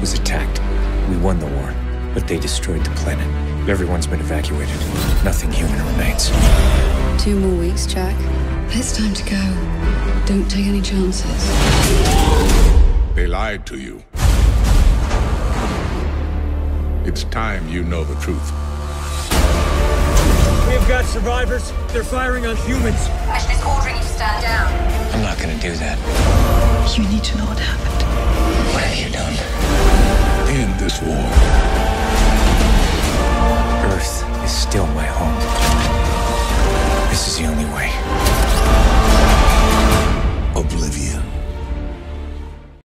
was attacked. We won the war, but they destroyed the planet. Everyone's been evacuated. Nothing human remains. 2 more weeks, Jack. It's time to go. Don't take any chances. They lied to you. It's time you know the truth. We've got survivors. They're firing on humans. Mission is ordering you to stand down. I'm not gonna do that. You need to know what happened. What have you done? End this war.